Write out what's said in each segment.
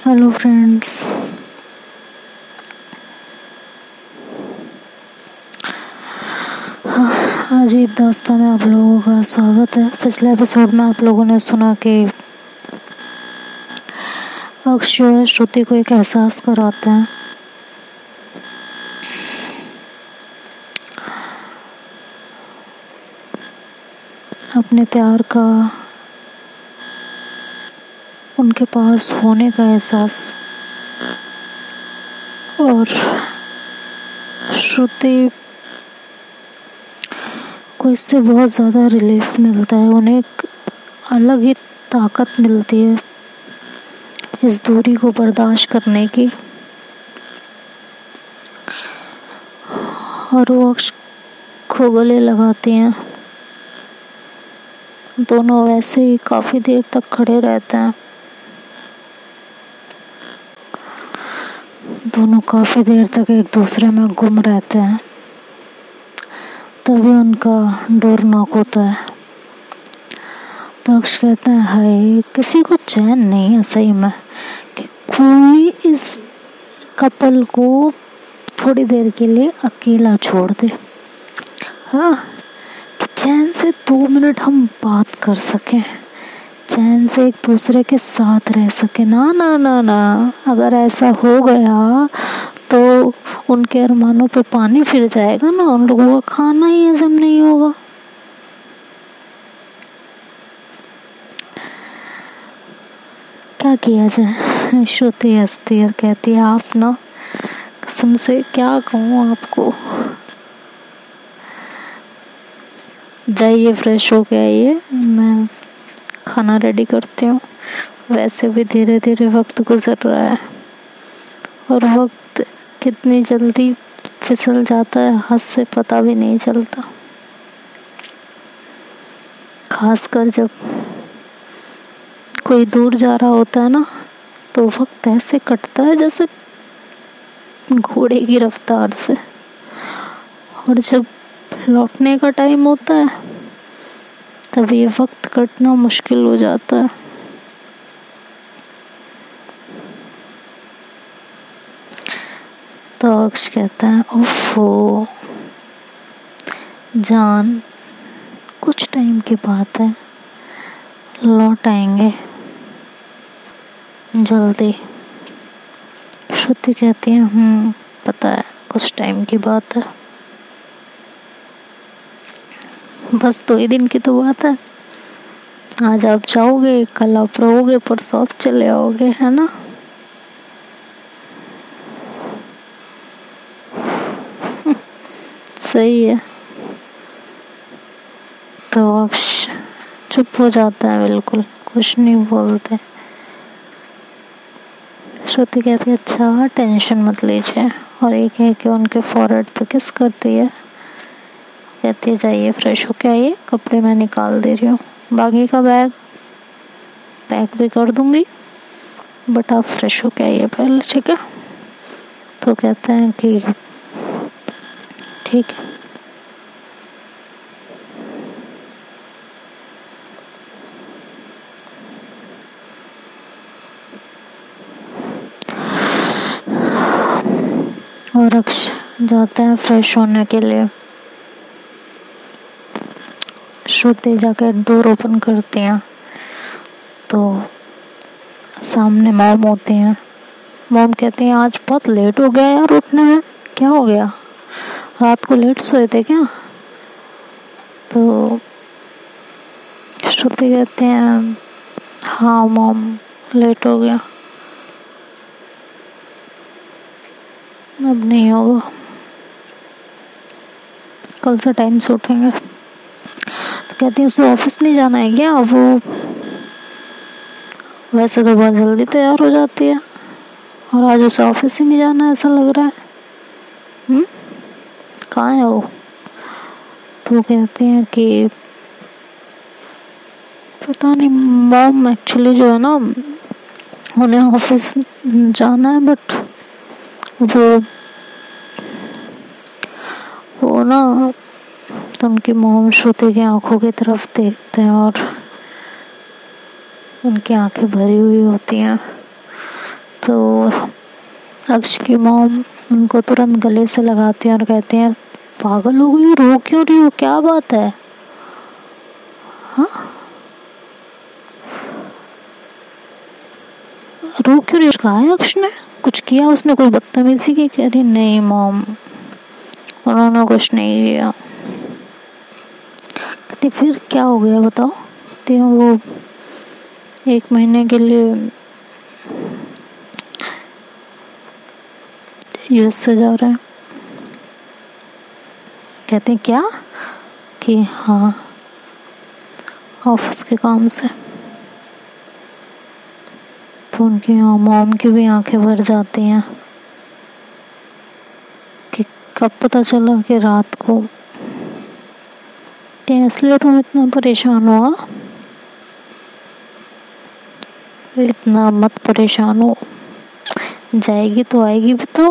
Hello friends. अजीब दास्तां में आप लोगों का स्वागत है। पिछले एपिसोड में आप लोगों ने सुना कि अक्ष जो है श्रुति को एक एहसास कराते हैं। अपने प्यार का, उनके पास होने का एहसास। और श्रुति को इससे बहुत ज़्यादा रिलीफ मिलता है, उन्हें एक अलग ही ताकत मिलती है इस दूरी को बर्दाश्त करने की। और वो अक्ष को गले लगाती हैं। दोनों वैसे ही काफ़ी देर तक खड़े रहते हैं। दोनों काफ़ी देर तक एक दूसरे में गुम रहते हैं। तभी उनका डोर नॉक होता है। तो अक्ष कहते हैं, हाय, किसी को चैन नहीं है सही में कि कोई इस कपल को थोड़ी देर के लिए अकेला छोड़ दे। हाँ, कि चैन से 2 मिनट हम बात कर सकें, चैन से एक दूसरे के साथ रह सके। ना ना ना ना, अगर ऐसा हो गया तो उनके अरमानों पे पानी फिर जाएगा ना, उन लोगों का खाना ही हजम नहीं होगा। क्या किया जाए? श्रुति हंसती और कहती है, आप ना, कसम से क्या कहूँ आपको, जाइए फ्रेश हो के आइए, मैं खाना रेडी करती हूँ। वैसे भी धीरे धीरे वक्त गुजर रहा है और वक्त कितनी जल्दी फिसल जाता है, हाथ से पता भी नहीं चलता। खासकर जब कोई दूर जा रहा होता है ना, तो वक्त ऐसे कटता है जैसे घोड़े की रफ्तार से। और जब लौटने का टाइम होता है तब ये वक्त कटना मुश्किल हो जाता है। तो अक्ष कहता है, ओफो जान, कुछ टाइम की बात है, लौट आएंगे जल्दी। श्रुति कहती है, पता है, कुछ टाइम की बात है, बस 2 ही दिन की तो बात है। आज आप जाओगे, कल आप रहोगे, परसों आप चले आओगे, है ना? सही है। तो अक्ष चुप हो जाता है, बिल्कुल कुछ नहीं बोलते। श्रुति कहती है, अच्छा टेंशन मत लीजिए, और एक है कि उनके फॉरहेड पे किस करती है। कहती है, जाइए फ्रेश होके आइए, कपड़े मैं निकाल दे रही हूँ, बाकी का बैग पैक भी कर दूंगी, बट आप फ्रेश होके आइए पहले, ठीक है? तो कहते हैं कि ठीक है। और अक्ष जाते हैं फ्रेश होने के लिए। श्रुति जाकर डोर ओपन करती हैं तो सामने मॉम होती हैं। मॉम कहती हैं, आज बहुत लेट हो गया यार उठने में, क्या हो गया? रात को लेट सोए थे क्या? तो श्रुति कहते हैं, हाँ मॉम, लेट हो गया, अब नहीं होगा, कल से टाइम से उठेंगे। तो कहती है, उसे ऑफिस नहीं जाना है क्या? वो वैसे तो बहुत जल्दी तैयार हो जाती है, और आज उसे ऑफिस ही नहीं जाना है ऐसा लग रहा है। कहाँ है वो? तो कहते हैं कि पता नहीं मॉम, एक्चुअली जो है ना, उन्हें ऑफिस जाना है, बट वो ना, तो उनकी मॉम श्रुति की आंखों की तरफ देखते हैं और उनकी आंखें भरी हुई होती हैं। तो अक्ष की मॉम उनको तुरंत गले से लगाती हैं और कहते हैं, पागल हो गई, रो क्यों रही हो, क्या बात है? हाँ, रो क्यों रही हो? कहा है अक्ष ने कुछ किया? उसने कोई बदतमीजी की? कह रही नहीं मॉम, उन्होंने कुछ नहीं किया। कहती फिर क्या हो गया बताओ? कहती वो 1 महीने के लिए यूएस से जा रहे हैं। कहते हैं क्या? कि हाँ, ऑफिस के काम से। तो उनकी मॉम की भी आंखें भर जाती हैं कि कब पता चला कि रात को। कि इसलिए तुम इतना परेशान हुआ? इतना मत परेशान हो, जाएगी तो आएगी भी तो।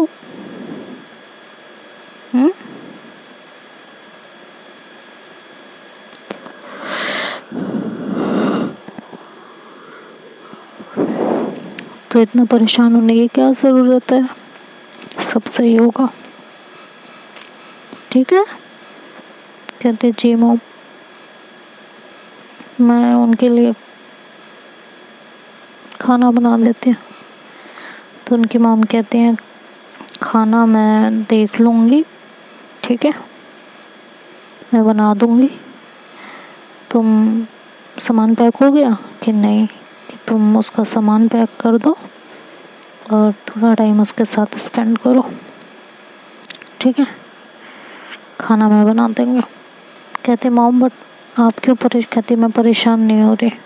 तो इतना परेशान होने की क्या ज़रूरत है, सब सही होगा, ठीक है? कहते जी मॉम, मैं उनके लिए खाना बना देती हूँ। तो उनकी मॉम कहती हैं, खाना मैं देख लूँगी, ठीक है, मैं बना दूँगी। तुम सामान पैक हो गया कि नहीं? कि तुम उसका सामान पैक कर दो और थोड़ा टाइम उसके साथ स्पेंड करो, ठीक है, खाना मैं बना देंगे। कहते मॉम बट आप क्यों परेशान? कहती मैं परेशान नहीं हो रही,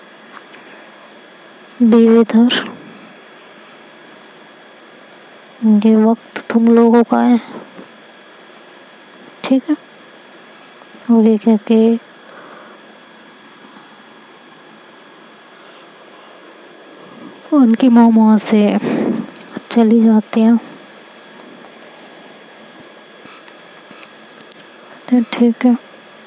बी विद हर, ये वक्त तुम लोगों का है, ठीक है। और ये कह के उनकी मॉम वहाँ से चली जाती हैं। तो ठीक है,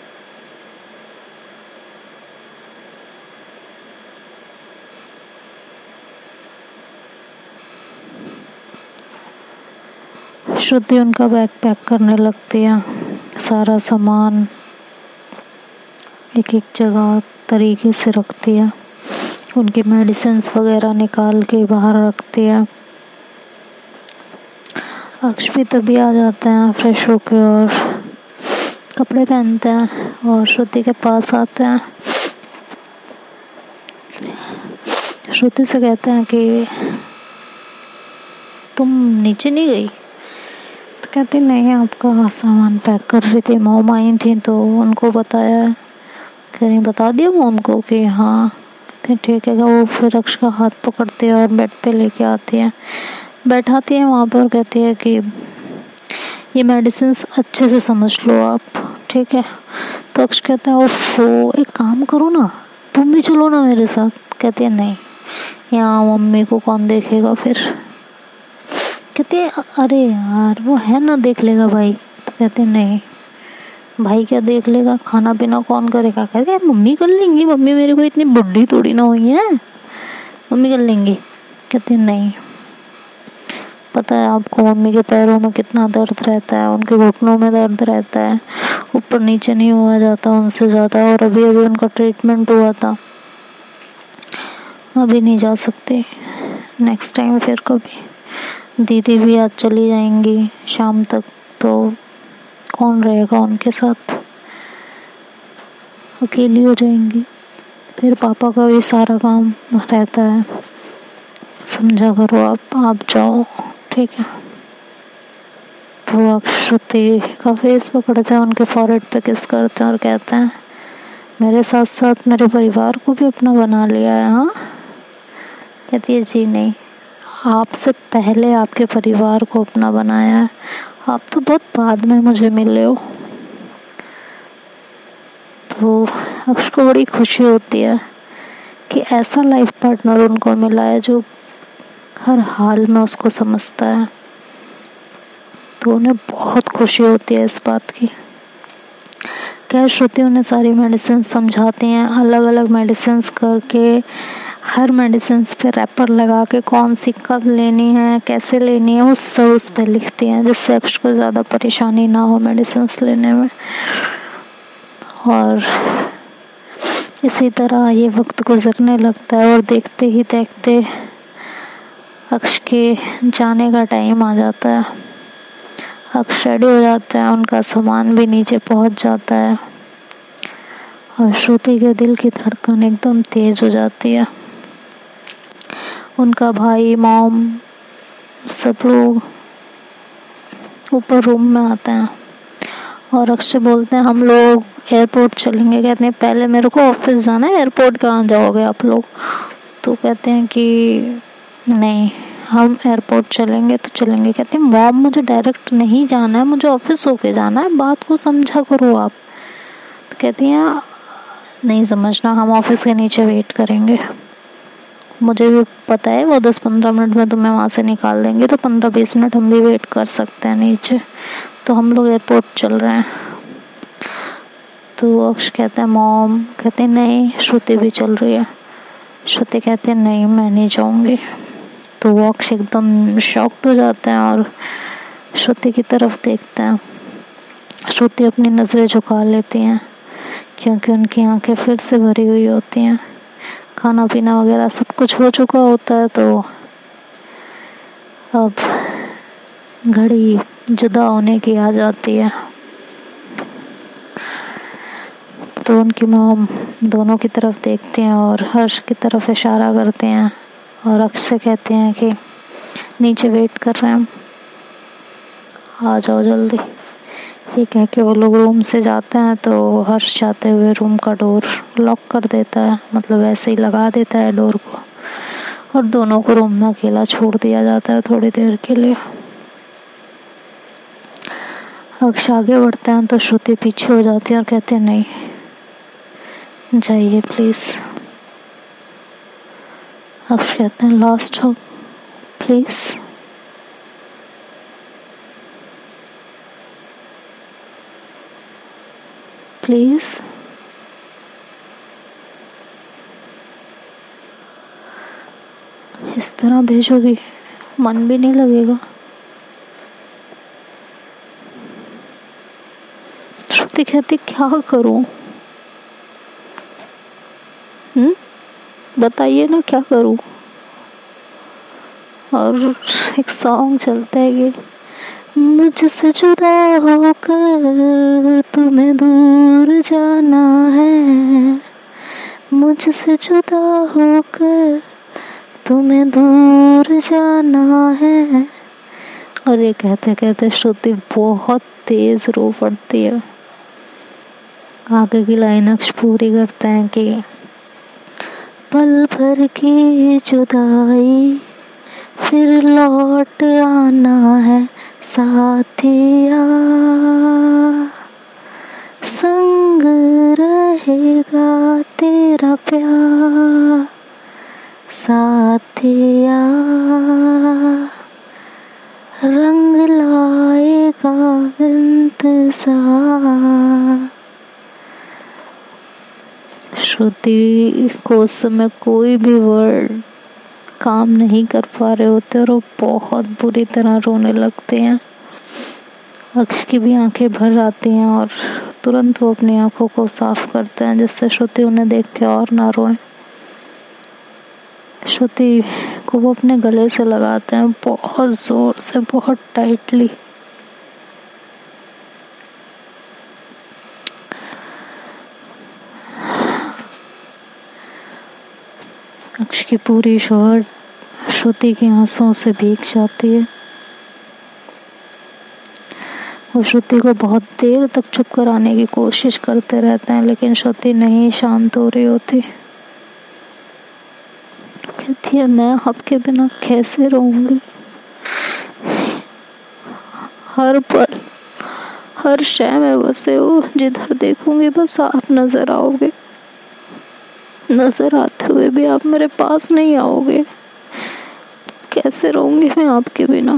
श्रुति उनका बैग पैक करने लगती है। सारा सामान एक एक जगह तरीके से रखती है, उनकी मेडिसिन्स वगैरह निकाल के बाहर रखती है। अक्ष भी तभी आ जाते हैं फ्रेश होके और कपड़े पहनते हैं और श्रुति के पास आते हैं। श्रुति से कहते हैं कि तुम नीचे नहीं गई? तो कहती नहीं, आपका सामान पैक कर रही थी, मॉम आई थी तो उनको बताया। कह रही बता दिया मॉम को कि हाँ? कहते ठीक है। वो फिर अक्ष का हाथ पकड़ती है और बेड पे लेके आती है, बैठाती है वहाँ पर और कहती है कि ये मेडिसिन अच्छे से समझ लो आप, ठीक है। तो अक्ष कहता है ओफो, एक काम करो ना, तुम भी चलो ना मेरे साथ। कहती है नहीं, यहाँ मम्मी को कौन देखेगा फिर। कहती है अरे यार वो है ना, देख लेगा भाई। तो कहते नहीं, भाई क्या देख लेगा, खाना पीना कौन करेगा। कहते हैं मम्मी कर लेंगी, मम्मी मेरी कोई इतनी बुढ़ी थोड़ी ना हुई है, मम्मी कर लेंगी। कहते नहीं, पता है आपको मम्मी के पैरों में कितना दर्द रहता है, उनके घुटनों में दर्द रहता है, ऊपर नीचे नहीं हुआ जाता उनसे ज़्यादा, और अभी अभी उनका ट्रीटमेंट हुआ था, अभी नहीं जा सकते, नेक्स्ट टाइम फिर कभी। दीदी भी आज चली जाएंगी शाम तक, तो कौन रहेगा उनके साथ, अकेली हो जाएंगी। फिर पापा का भी सारा काम रहता है, समझा करो आप जाओ, ठीक है। तो श्रुति का फेस पकड़ते हैं, उनके फॉरहेड पे किस करते हैं और कहते हैं मेरे साथ साथ मेरे परिवार को भी अपना बना लिया है, हाँ? कहती है जी नहीं, आपसे पहले आपके परिवार को अपना बनाया है, आप तो बहुत बाद में मुझे मिले हो। तो अक्ष को बड़ी खुशी होती है कि ऐसा लाइफ पार्टनर उनको मिला है जो हर हाल में उसको समझता है। तो उन्हें बहुत खुशी होती है इस बात की। क्या श्रुति उन्हें सारी मेडिसिन समझाती हैं, अलग अलग मेडिसिन करके हर मेडिसिन पे रैपर लगा के कौन सी कब लेनी है, कैसे लेनी है, वो सब उस पर लिखती हैं, जिससे अक्ष को ज़्यादा परेशानी ना हो मेडिसिन लेने में। और इसी तरह ये वक्त गुजरने लगता है और देखते ही देखते अक्ष के जाने का टाइम आ जाता है। अक्ष रेडी हो जाते हैं, उनका सामान भी नीचे पहुंच जाता है और श्रुति के दिल की धड़कन एकदम तेज हो जाती है। उनका भाई, मॉम, सब लोग ऊपर रूम में आते हैं और अक्ष से बोलते हैं हम लोग एयरपोर्ट चलेंगे। कहते हैं पहले मेरे को ऑफिस जाना है, एयरपोर्ट कहाँ जाओगे आप लोग? तो कहते हैं कि नहीं, हम एयरपोर्ट चलेंगे तो चलेंगे। कहते हैं मॉम मुझे डायरेक्ट नहीं जाना है, मुझे ऑफिस होके जाना है, बात को समझा करो आप। तो कहती हैं नहीं समझना, हम ऑफिस के नीचे वेट करेंगे। मुझे भी पता है वो 10-15 मिनट में तुम्हें वहाँ से निकाल देंगे, तो 15-20 मिनट हम भी वेट कर सकते हैं नीचे। तो हम लोग एयरपोर्ट चल रहे हैं। तो अक्ष कहते हैं मॉम, कहते हैं नहीं, श्रुति भी चल रही है। श्रुति कहते हैं नहीं, मैं नहीं जाऊँगी। तो वो अक्ष एकदम शॉक्ड हो जाते हैं और श्रुति की तरफ देखते हैं। श्रुति अपनी नज़रें झुका लेती हैं क्योंकि उनकी आंखें फिर से भरी हुई होती हैं। खाना पीना वगैरह सब कुछ हो चुका होता है, तो अब घड़ी जुदा होने की आ जाती है। तो उनकी मॉम दोनों की तरफ देखते हैं और हर्ष की तरफ इशारा करते हैं और अक्ष से कहते हैं कि नीचे वेट कर रहे हैं हम, आ जाओ जल्दी। ये कह के वो लोग रूम से जाते हैं तो हर्ष जाते हुए रूम का डोर लॉक कर देता है, मतलब ऐसे ही लगा देता है डोर को, और दोनों को रूम में अकेला छोड़ दिया जाता है थोड़ी देर के लिए। अक्ष आगे बढ़ते हैं तो श्रुति पीछे हो जाती है और कहते हैं नहीं, जाइए प्लीज़। अक्ष कहते हैं लास्ट हो प्लीज़। प्लीज़ इस तरह भेजोगी, मन भी नहीं लगेगा। श्रुति कहती क्या करूं? बताइए ना क्या करूं? और एक सॉन्ग चलता है कि मुझसे जुदा होकर तुम्हें दूर जाना है, मुझसे जुदा होकर तुम्हें दूर जाना है। और ये कहते कहते श्रुति बहुत तेज रो पड़ती है। आगे की लाइन अक्ष पूरी करते हैं कि पल भर की जुदाई फिर लौट आना है साथिया, संग रहेगा तेरा प्यार साथिया, रंग लाएगा इंतजार। श्रुति को उस समय कोई भी वर्ड काम नहीं कर पा रहे होते और वो बहुत बुरी तरह रोने लगते हैं। अक्ष की भी आंखें भर आती हैं और तुरंत वो अपनी आंखों को साफ करते हैं जिससे श्रुति उन्हें देख के और ना रोए। श्रुति को वो अपने गले से लगाते हैं बहुत जोर से, बहुत टाइटली। अक्ष की पूरी शर्ट श्रुति की आंसुओं से भीग जाती है। वो श्रुति को बहुत देर तक चुप कराने की कोशिश करते रहते हैं, लेकिन श्रुति नहीं शांत हो रही होती। कहती है मैं आपके बिना कैसे रहूंगी, हर पल हर शय में बसे हो, जिधर देखूंगी बस आप नजर आओगे, नजर आते हुए भी आप मेरे पास नहीं आओगे, कैसे रहूंगी मैं आपके बिना।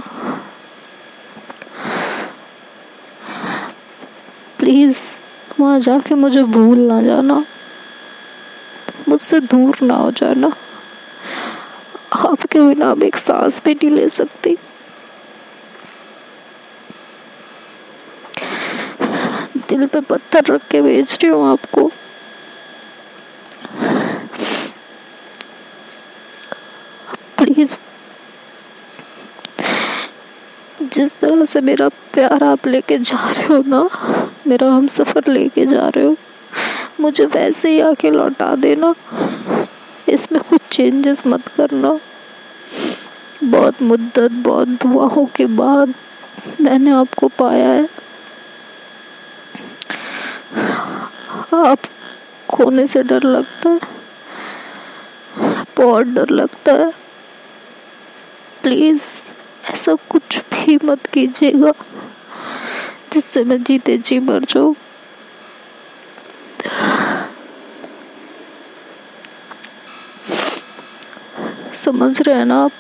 प्लीज वहाँ जाके मुझे भूल ना जाना, मुझसे दूर ना हो जाना। उसके बिना अब एक सांस भी नहीं ले सकती। दिल पे पत्थर रख के भेज रही हूँ आपको। प्लीज, जिस तरह से मेरा प्यार आप लेके जा रहे हो ना, मेरा हम सफर लेके जा रहे हो, मुझे वैसे ही आके लौटा देना। इसमें कुछ चेंजेस मत करना। बहुत मुद्दत, बहुत दुआओं के बाद मैंने आपको पाया है। आप खोने से डर लगता है, बहुत डर लगता है। प्लीज ऐसा कुछ भी मत कीजिएगा जिससे मैं जीते जी मर जाऊं। समझ रहे हैं ना आप?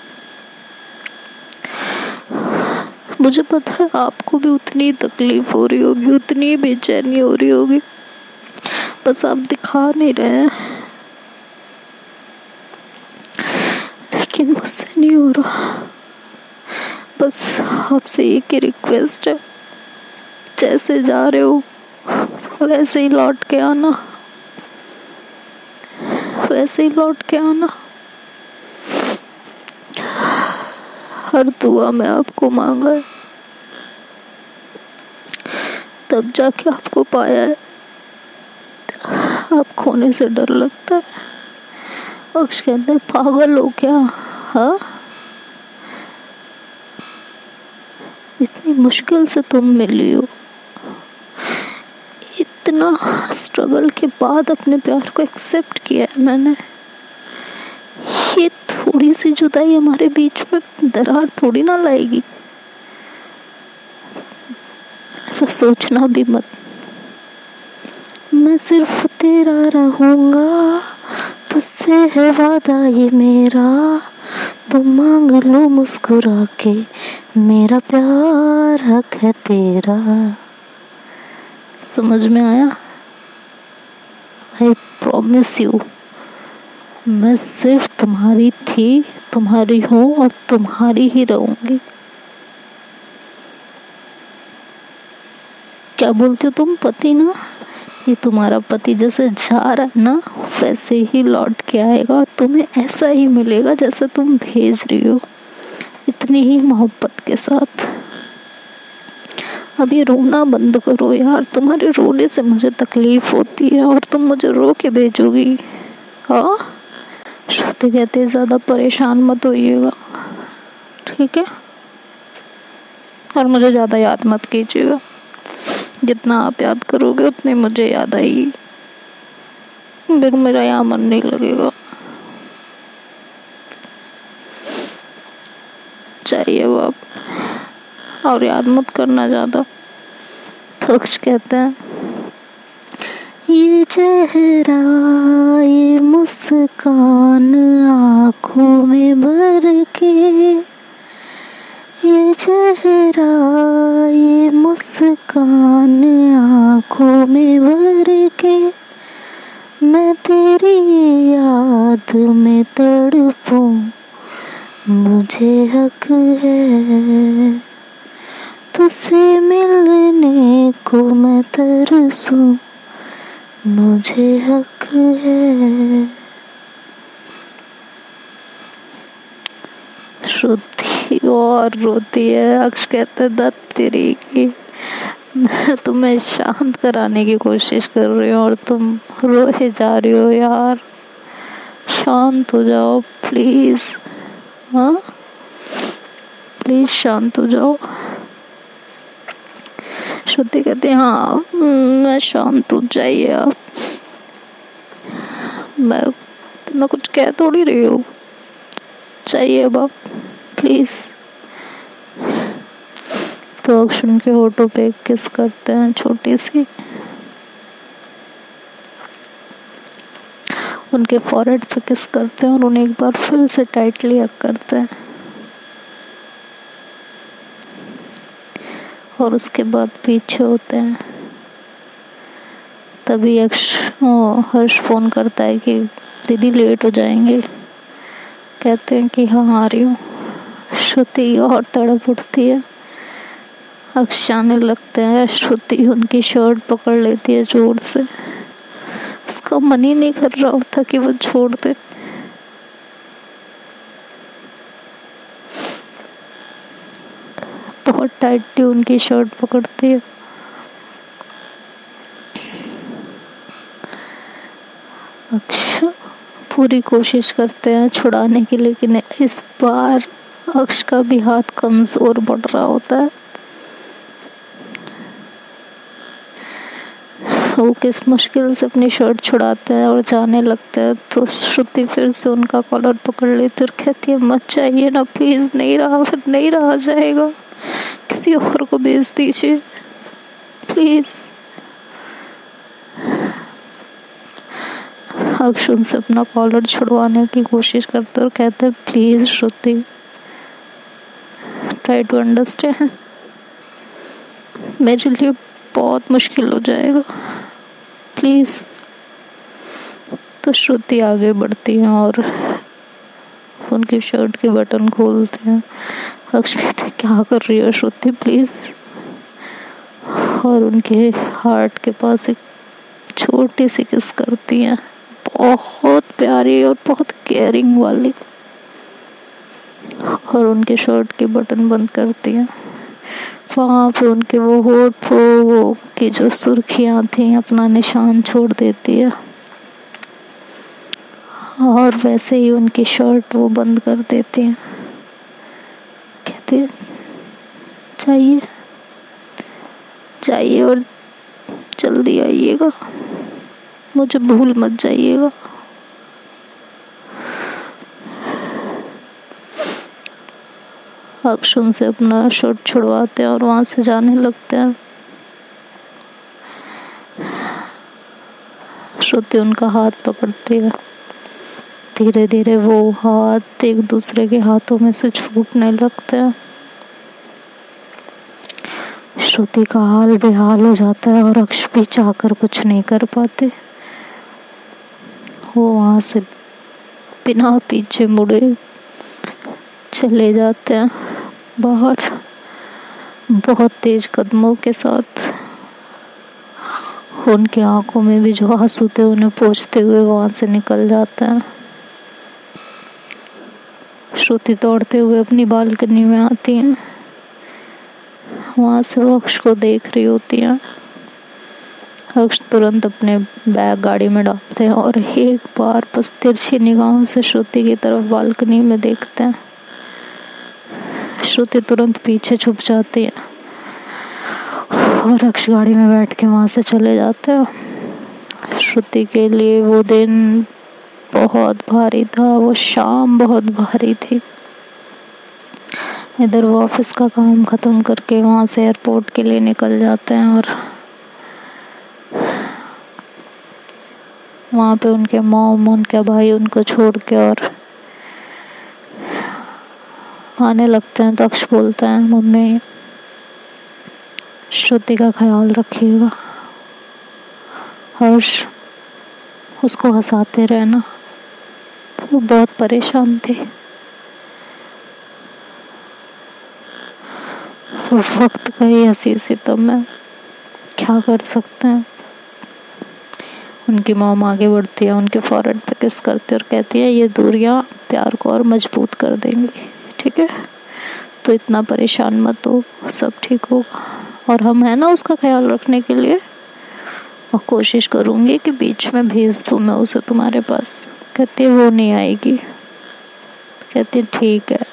मुझे पता है आपको भी उतनी तकलीफ हो रही होगी, उतनी बेचैनी हो रही होगी, बस आप दिखा नहीं रहे हैं। लेकिन मुझसे नहीं हो रहा। बस आपसे एक ही रिक्वेस्ट है, जैसे जा रहे हो वैसे ही लौट के आना, वैसे ही लौट के आना। हर दुआ में आपको मांगा है, तब जाके आपको पाया है। आप खोने से डर लगता है। अक्ष कहते हैं पागल हो क्या? हाँ, इतनी मुश्किल से तुम मिली हो, इतना स्ट्रगल के बाद अपने प्यार को एक्सेप्ट किया है मैंने। ये थोड़ी सी जुदाई हमारे बीच में दरार थोड़ी ना लाएगी। ऐसा सोचना भी मत। मैं सिर्फ तेरा रहूंगा, तुझसे है वादा ये मेरा, तुम मांग लो मुस्कुरा के, मेरा प्यार हक है तेरा। समझ में आया? आई प्रॉमिस यू, मैं सिर्फ तुम्हारी थी, तुम्हारी हूँ और तुम्हारी ही रहूंगी। क्या बोलते हो तुम? पति ना, ये तुम्हारा पति जैसे जा रहा है ना वैसे ही लौट के आएगा, तुम्हें ऐसा ही मिलेगा जैसा तुम भेज रही हो, इतनी ही मोहब्बत के साथ। अब ये रोना बंद करो यार, तुम्हारे रोने से मुझे तकलीफ होती है और तुम मुझे रो के भेजोगी। हाँ, श्रुति कहते ज्यादा परेशान मत होइएगा, ठीक है? और मुझे ज्यादा याद मत कीजिएगा, जितना आप याद करोगे उतनी मुझे याद आएगी, फिर मेरा यहाँ मन नहीं लगेगा। चाहिए वो आप, और याद मत करना ज्यादा। तो अक्ष कहते हैं ये चेहरा, ये मुस्कान आँखों में भर के, ये चेहरा, ये मुस्कान आँखों में भर के, मैं तेरी याद में तड़पूं, मुझे हक है तुझसे मिलने को, मैं तरसूं, मुझे हक है। श्रुति और रोती है। अक्ष कहते दत्त तेरी की, मैं तुम्हें शांत कराने की कोशिश कर रही हूँ और तुम रोए जा रही हो यार। शांत हो जाओ प्लीज। हाँ प्लीज शांत हो जाओ। श्रुति कहती है हाँ मैं शांत हो जाइए आप, मैं कुछ कह थोड़ी रही हूँ, चाहिए अब आप प्लीज। तो अक्ष उनके होठों पे किस करते हैं छोटी सी, उनके फॉरहेड पे किस करते हैं और उन्हें एक बार फिर से टाइटली हग करते हैं। और उसके बाद पीछे होते हैं। तभी हर्ष फोन करता है कि दीदी लेट हो जाएंगे, कहते हैं कि हाँ आ रही हूँ। श्रुति और तड़प उठती है। अक्ष जाने लगते हैं। श्रुति उनकी शर्ट पकड़ लेती है जोर से। उसका मन ही नहीं कर रहा होता कि वो छोड़ दे। बहुत टाइटली उनकी शर्ट पकड़ती है। अक्ष पूरी कोशिश करते हैं छुड़ाने की, लेकिन इस बार अक्ष का भी हाथ कमजोर पड़ रहा होता है। वो किस मुश्किल से अपनी शर्ट छुड़ाते हैं और जाने लगते हैं, तो श्रुति फिर से उनका कॉलर पकड़ लेती और कहती है मत जाइए ना प्लीज, नहीं रहा, फिर नहीं रहा जाएगा, किसी और को भेज दीजिए प्लीज। अक्ष उनसे अपना कॉलर छुड़वाने की कोशिश करते और कहते हैं please Shruti, try to understand, मेरे लिए बहुत मुश्किल हो जाएगा प्लीज। तो श्रुति आगे बढ़ती हैं और उनकी शर्ट के बटन खोलते हैं। अक्ष कहते क्या कर रही हो श्रुति प्लीज, और उनके हार्ट के पास एक छोटी सी किस करती हैं, बहुत प्यारी और बहुत केयरिंग वाली, और उनके शर्ट के बटन बंद करती हैं। वहाँ पे उनके वो होठ वो की जो सुर्खियाँ थी अपना निशान छोड़ देती है, और वैसे ही उनकी शर्ट वो बंद कर देती है। कहती है जाइए जाइए और जल्दी आइएगा, मुझे भूल मत जाइएगा। अक्ष उनसे अपना शर्ट छुड़वाते हैं और वहां से जाने लगते हैं। श्रुति उनका हाथ पकड़ती है। धीरे धीरे वो हाथ एक दूसरे के हाथों में से छूटने लगते हैं। श्रुति का हाल बेहाल हो जाता है और अक्ष भी चाहकर कुछ नहीं कर पाते। वो वहां से बिना पीछे मुड़े चले जाते हैं बाहर, बहुत तेज कदमों के साथ। उनकी आंखों में भी जो आंसू थे उन्हें पोंछते हुए वहां से निकल जाते हैं। श्रुति दौड़ते हुए अपनी बालकनी में आती हैं। वहां से वो अक्ष को देख रही होती हैं। अक्ष तुरंत अपने बैग गाड़ी में डालते हैं और एक बार बस तिरछी निगाहों से श्रुति की तरफ बालकनी में देखते हैं। श्रुति तुरंत पीछे छुप जाती है और अक्ष गाड़ी में बैठ के वहां से चले जाते हैं। श्रुति के लिए वो दिन बहुत भारी था, वो शाम बहुत भारी थी। इधर वो ऑफिस का काम खत्म करके वहां से एयरपोर्ट के लिए निकल जाते हैं और वहां पे उनके मॉम, उनके भाई उनको छोड़ के और आने लगते हैं। तो अक्ष बोलता है मम्मी श्रुति का ख्याल रखिएगा, हर्ष उसको हंसाते रहना, वो बहुत परेशान थी। वो वक्त का ही हंसी सितम है, क्या कर सकते हैं। उनकी मॉम आगे बढ़ती है, उनके फॉरहेड पे किस करती है और कहती है ये दूरियां प्यार को और मजबूत कर देंगी, ठीक है, तो इतना परेशान मत हो, सब ठीक होगा, और हम है ना उसका ख्याल रखने के लिए, और कोशिश करूँगी कि बीच में भेज दूँ मैं उसे तुम्हारे पास। कहती है वो नहीं आएगी। कहती है ठीक है,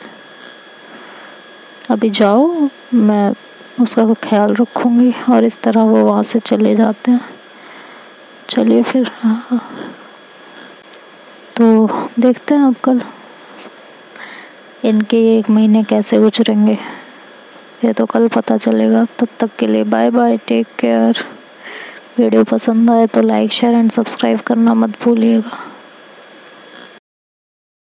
अभी जाओ, मैं उसका ख्याल रखूँगी। और इस तरह वो वहाँ से चले जाते हैं। चलिए फिर तो देखते हैं अब कल इनके 1 महीने कैसे गुजरेंगे, ये तो कल पता चलेगा। तब तक के लिए bye bye, take care. Video पसंद आए तो लाइक, शेयर एंड सब्सक्राइब करना मत भूलिएगा।